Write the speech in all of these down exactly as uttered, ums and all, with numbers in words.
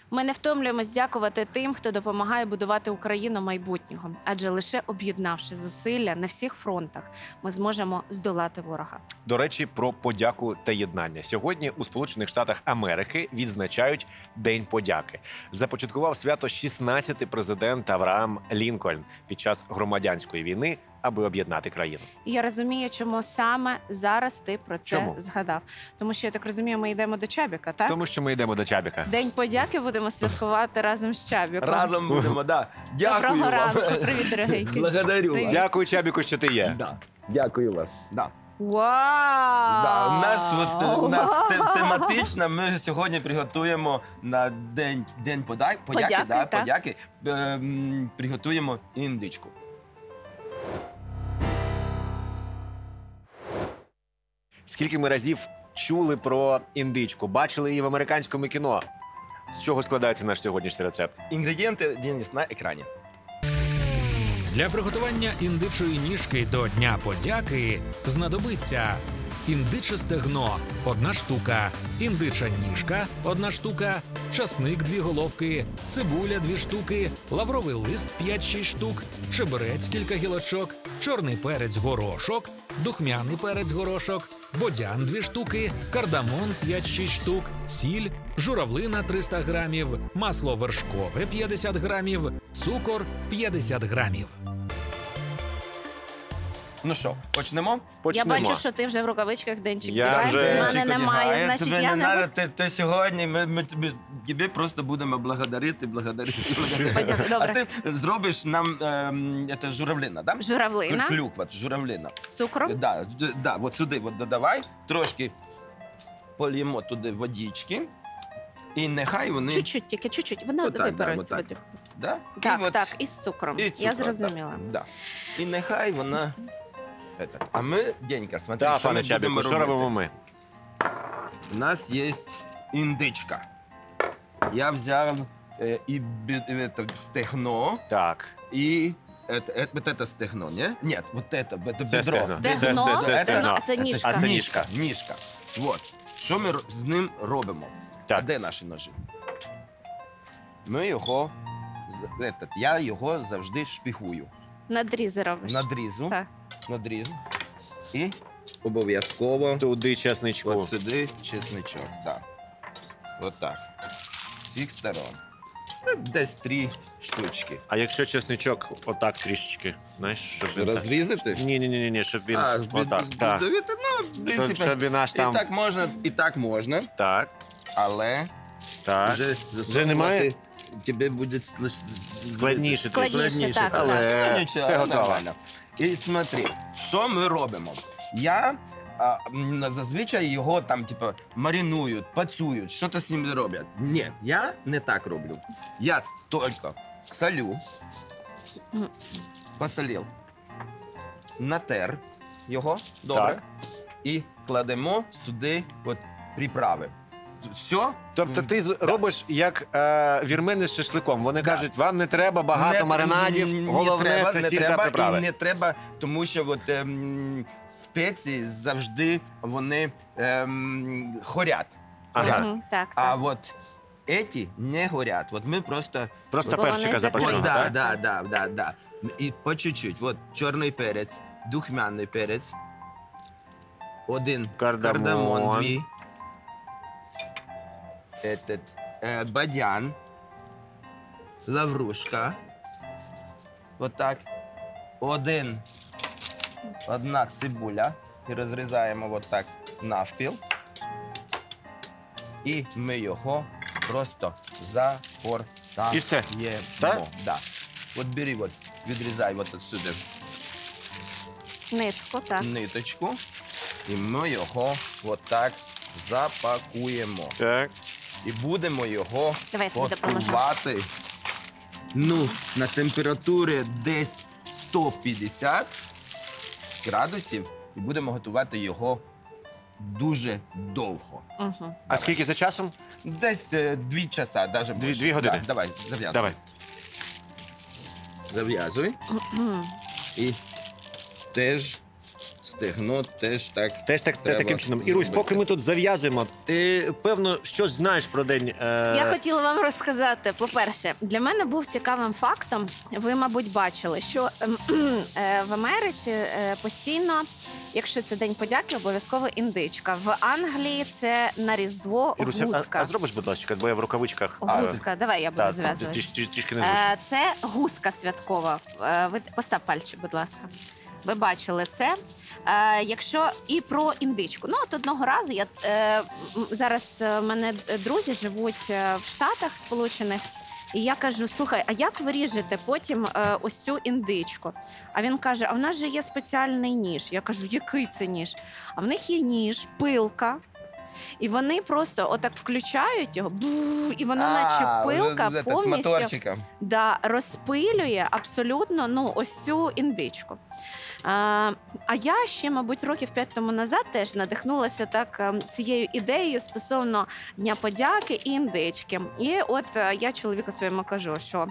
Ми не втомлюємось дякувати тим, хто допомагає будувати Україну майбутнього. Адже лише об'єднавши зусилля на всіх фронтах, ми зможемо здолати ворога. До речі, про подяку та єднання. Сьогодні у Сполучених Штатах Америки відзначають День подяки. Започаткував свято шістнадцятий президент Авраам Лінкольн під час громадянської війни, аби об'єднати країну. І я розумію, чому саме зараз ти про це Чому? згадав. Тому що, я так розумію, ми йдемо до Чабіка, так? Тому що ми йдемо до Чабіка. День подяки будемо святкувати разом з Чабіком. Разом будемо, да. Дякую Доброго вам. ранку. Привіт, дорогенький. Благодарю Привіт. вас. Дякую, Чабіку, що ти є. Да. Дякую вас. Да. Вау! Да, у нас, от, у нас те- тематично, ми сьогодні приготуємо на День, день пода... подяки, Подяки, да, так. подяки ем, приготуємо індичку. Скільки ми разів чули про індичку, бачили її в американському кіно. З чого складається наш сьогоднішній рецепт? Інгредієнти, Денис, на екрані. Для приготування індичої ніжки до Дня подяки знадобиться індиче стегно – одна штука, індича ніжка – одна штука, часник – дві головки, цибуля – дві штуки, лавровий лист – п'ять-шість штук, чебрець – кілька гілочок, чорний перець – горошок, духмяний перець – горошок, бодян – дві штуки, кардамон – п'ять-шість штук, сіль, журавлина – триста грамів, масло вершкове – п'ятдесят грамів, цукор – п'ятдесят грамів. Ну що, почнемо? Я Почнемо. бачу, що ти вже в рукавичках, Денчик. Я Давай. вже- У мене Денчик немає, одягає, значить тебе я не не надо, буду. ти, ти сьогодні, ми, ми тобі, тобі просто будемо благодарити, благодарити, благодарити. Подяку, А добре. ти зробиш нам, ем, це журавлина, да? Журавлина Клюква, журавлина. з цукром. Да, д- да, от сюди от додавай, трошки поліємо туди водички, і нехай вони... Чуть-чуть, тільки чуть-чуть. Вона Отак, да, вибереться. отак. Да? Так, і от, так, і з цукром. і Я цукор, зрозуміла. Да, да. І нехай вона... Это. А ми, Денька, смотри, Так, що пане ми Чабіку, будемо що робити. робимо ми? У нас є індичка. Я взяв е, і бі- е, это, стегно, Так. і это, это, вот это стегно, не? Нет, вот это, это Це бедро. стегно. Стегно, Це- це- це Это- стегно. а це это ніжка. А це ніжка. Ніжка. Вот. Що ми ро- з ним робимо? А Так. де наші ножі? Ми його, з- этот, я його завжди шпігую. Надрізи робиш. Надрізу, Так. надріз. І обов'язково Туди чесничку. от сюди чесничок. Так. От так. З всіх сторон. Ну, десь три штучки. А якщо чесничок отак трішечки, знаєш, щоб він так... Розрізати? Ні, ні, ні, ні, щоб він отак. бі- Так. бі- Ну, в Щоб, принципі, щоб він аж і там. так можна, і так можна, Так, але так. вже, Вже немає? Тебе буде ну, Складніше трішки. Складніше, так, Але Ну, все нічого, готово. нормально. І смотри, що ми робимо? Я а, м, зазвичай його там, типу, маринують, пацюють, що то з ним роблять. Ні, я не так роблю. Я тільки солю, Мгм. посолив, натер його добре Так. і кладемо сюди от приправи. Все. Тобто ти з- робиш як е, вірмени з шашликом. Вони Да. кажуть, вам не треба багато Не- маринадів, не головне треба, це не сіль та треба, приправи. І не треба, тому що от, ем, спеції завжди вони ем, горять. Ага, Мгм, так, А так. от ці не горять. От ми просто... просто Бо вони перчика закриті. запашного, От, да, так? да, да, да, да. І по чуть-чуть. От чорний перець, духмяний перець, один Кардамон. кардамон, дві, этот, е, бадян, лаврушка, отак, один, одна цибуля, і розрізаємо отак навпіл, і ми його просто загортаємо. І все? Так? Да. От бери, от, відрізай от отсюди Нитку, так. ниточку, і ми його отак запакуємо. Так. І будемо його Давай, я тобі допоможу. готувати, ну, на температурі десь сто п'ятдесят градусів, і будемо готувати його дуже довго. Угу. А скільки за часом? Десь е, дві часа, навіть Дві- більше. дві години? Да, давай, зав'язуй. Давай. Зав'язуй. І теж стегно теж так. Теж так, Треба таким чином. Ірусь, зробити. поки ми тут зав'язуємо, ти, певно, щось знаєш про день... Е... Я хотіла вам розказати. По-перше, для мене був цікавим фактом. Ви, мабуть, бачили, що ем, е, в Америці е, постійно, якщо це День подяки, обов'язково індичка. В Англії це на Різдво Ірусь, а, гуска. а зробиш, будь ласка, бо я в рукавичках. Гуска, давай я буду Так, зв'язувати. трішки трішки незручно. Е, Це гуска святкова. Е, Ви постав пальчик, будь ласка. Ви бачили це. Е, якщо і про індичку. Ну, от одного разу я е, м, зараз е, в мене друзі живуть е, в Штатах Сполучених, і я кажу: слухай, а як ви ріжете потім е, ось цю індичку? А він каже: а в нас же є спеціальний ніж. Я кажу: який це ніж? А в них є ніж, пилка. І вони просто отак включають його, бу, і воно, наче пилка, вже, вже, з повністю моторчиком. да, розпилює абсолютно ну, ось цю індичку. А, а я ще, мабуть, років п'ять тому назад теж надихнулася так ем, цією ідеєю стосовно Дня подяки і індички. І от е, я чоловіку своєму кажу, що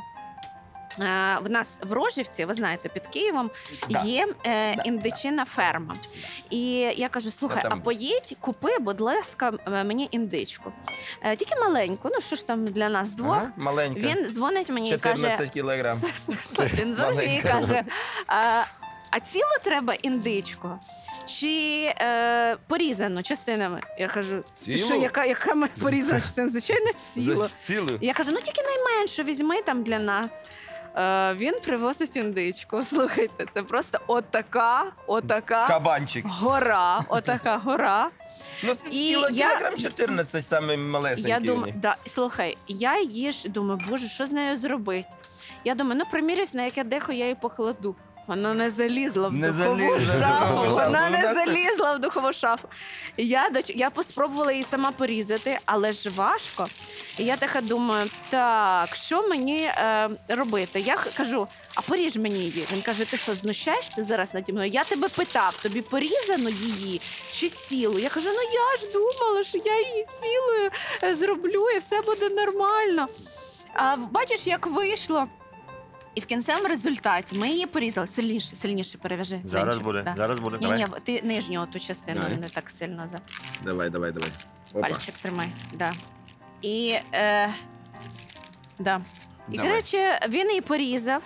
е, в нас в Рожівці, ви знаєте, під Києвом Да. є е, Да, індичина ферма. І я кажу: слухай, Я там а поїдь, купи, будь ласка, е, мені індичку. Е, тільки маленьку, ну що ж там для нас двох. Ага, маленька. Він дзвонить мені і каже: чотирнадцять кілограм. він дзвонить мені і каже: а, а цілу треба індичку? Чи е, порізану частинами? Я кажу: ти Цілу? що, яка, яка ми порізана частина? Звичайно, цілу. За цілу? Я кажу: ну тільки найменшу візьми там для нас. Е, він привозить індичку. Слухайте, це просто отака, отака Кабанчик. гора, отака гора. Ну, І кіло, я- кілограм чотирнадцять саме малесенький. Я у думаю, них. да, слухай, я її ж думаю, боже, що з нею зробити? Я думаю, ну примірюсь, на яке дехо я її покладу. Вона не залізла в Не духову залізла в шафу. духову шафу. Вона У не нас так- залізла в духову шафу. І Я, доч- я поспробувала її сама порізати, але ж важко. І я така думаю, так, що мені е, робити? Я х- кажу: а поріж мені її. Він каже: ти що, знущаєшся зараз наді мною? Я тебе питав, тобі порізано її чи цілу? Я кажу: ну я ж думала, що я її цілою е, зроблю і все буде нормально. А бачиш, як вийшло? І в кінцевому результаті ми її порізали. Сильніше, сильніше перев'яжи. Зараз Денчик, буде, да. зараз буде. Ні, Давай. ні, ти нижню ту частину Давай. не так сильно за Давай, давай, давай. Опа. пальчик тримай. Да. І, е, да. І Давай. коротше, він її порізав,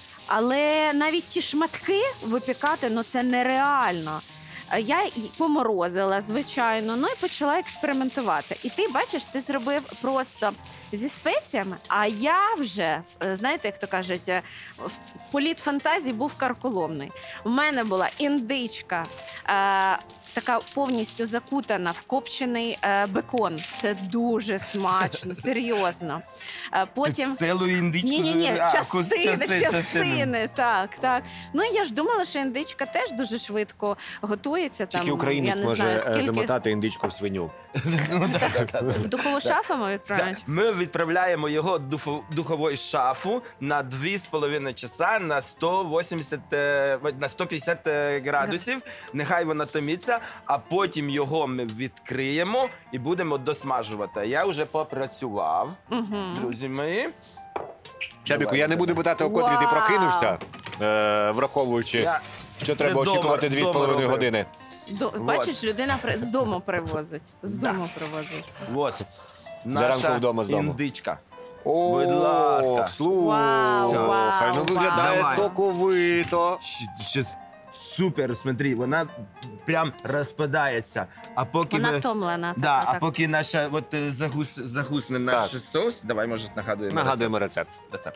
але навіть ті шматки випікати, ну це нереально. Е, Я її поморозила, звичайно, ну і почала експериментувати. І ти бачиш, ти зробив просто зі спеціями, а я вже, е, знаєте, як то кажуть, е, в- політ фантазії був карколомний. У мене була індичка, е, така повністю закутана в копчений е, бекон. Це дуже смачно, серйозно. Е, потім... Ти цілу індичку? Ні, ні, ні, А, частини, кус- частини, частини, так, так. Ну і я ж думала, що індичка теж дуже швидко готується. Там, Тільки українець я не може знаю, е, скільки замотати індичку в свиню. Ну, да, да, да. в духову шафу ми відправляють. Ми відправляємо його в дуфо- духову шафу на дві з половиною часа на сто вісімдесят, е, на сто п'ятдесят е, градусів. Нехай вона томиться, а потім його ми відкриємо і будемо досмажувати. Я вже попрацював, Угу. друзі мої. Чабіку, Давай, я не буду давай. питати, о котрій ти Вау! прокинувся, е, враховуючи, Я- що треба дома- очікувати дві з дома половиною робив. години. До, бачиш, людина при- з дому привозить. З Да. дому привозить. От. Заранку Наша вдома з дому. індичка. О, Будь ласка. Вау, Слухай, вау, ну виглядає Давай. соковито. Щ- щас Супер, смотри, вона прям розпадається. А поки Вона ми... втомлена. Да, така, а так. поки наша от е, загус, загусне наш Так. соус, давай, може, нагадуємо. Нагадуємо рецепт. рецепт.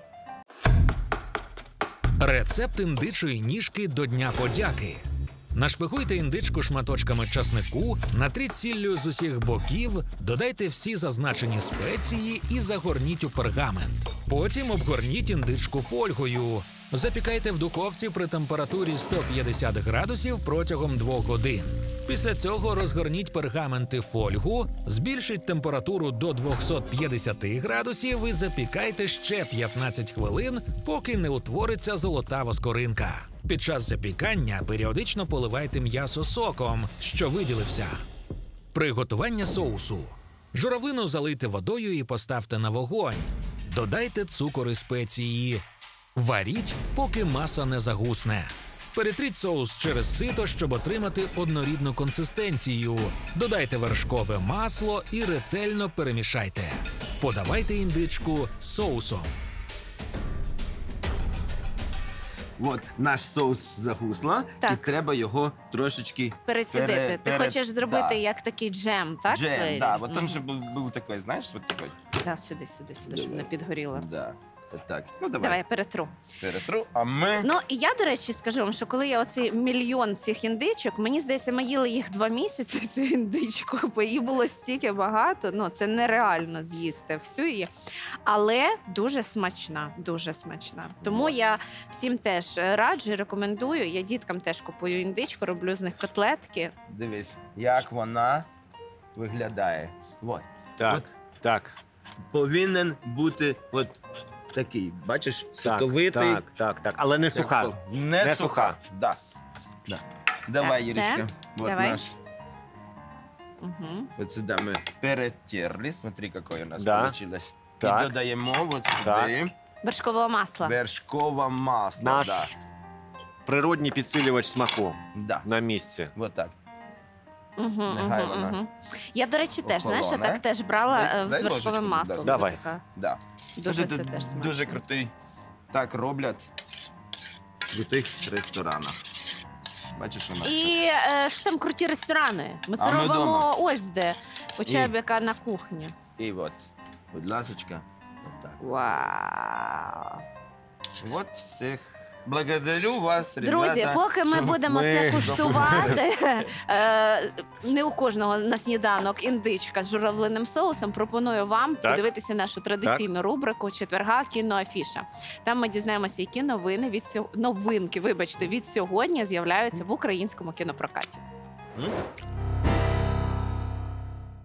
Рецепт індичої ніжки до Дня подяки. Нашпигуйте індичку шматочками часнику, натріть сіллю з усіх боків, додайте всі зазначені спеції і загорніть у пергамент. Потім обгорніть індичку фольгою. Запікайте в духовці при температурі сто п'ятдесят градусів протягом двох годин. Після цього розгорніть пергаменти фольгу, збільшіть температуру до двісті п'ятдесят градусів і запікайте ще п'ятнадцять хвилин, поки не утвориться золотава скоринка. Під час запікання періодично поливайте м'ясо соком, що виділився. Приготування соусу. Журавлину залийте водою і поставте на вогонь. Додайте цукор і спеції. Варіть, поки маса не загусне. Перетріть соус через сито, щоб отримати однорідну консистенцію. Додайте вершкове масло і ретельно перемішайте. Подавайте індичку з соусом. От наш соус загусло, і Так. треба його трошечки Перецідити. пере- Ти пере- хочеш зробити да. як такий джем, так? джем. своєрідний? Да, от він Мгм. же був, був такий, знаєш, от такий. Да, сюди, сюди, сюди, щоб Давай. не підгоріло. Да. От так. Ну давай, Давай я перетру. перетру, а ми... Ну і я, до речі, скажу вам, що коли я оцей мільйон цих індичок, мені здається, ми їли їх два місяці, цю індичку, бо її було стільки багато. Ну це нереально з'їсти всю її. Але дуже смачна, дуже смачна. Тому я всім теж раджу, і рекомендую. Я діткам теж купую індичку, роблю з них котлетки. Дивись, як вона виглядає. От. Так, От так, повинен бути от такий, бачиш, так, соковитий. так, так, так. Але не Як суха. то- Не, Не суха. суха. Да. Да. Давай, все. Юрочка. Вот Давай. наш. Угу. Вот сюда мы перетерли. Смотри, какое у нас Да. получилось. Так. И додаємо вот Так. сюди Вершкового масла. вершкове масло. Наш Да. природній підсилювач смаку Да. на місці. Вот так. Угу, Нехай угу, вона угу. Я, до речі, теж, знаєш, я охолоне. так теж брала Дай- е, з дай вершковим ложечку, маслом. да. Давай. Така. Да. Дуже Дуже, це теж смачно. дуже крутий. Так роблять в крутих ресторанах. Бачиш, вона. І е, ж там круті ресторани. Ми це А ми робимо дома. ось де. У Чебіка на кухні. І от, будь ласочка. Вот так. Вау. Вот всіх. Благодарю вас, Друзі, ребята. поки ми що будемо ми це куштувати, е, не у кожного на сніданок індичка з журавлиним соусом, пропоную вам Так. подивитися нашу традиційну рубрику четверга кіноафіша. Там ми дізнаємося, які новини від сьо- новинки, вибачте, від сьогодні з'являються в українському кінопрокаті. М?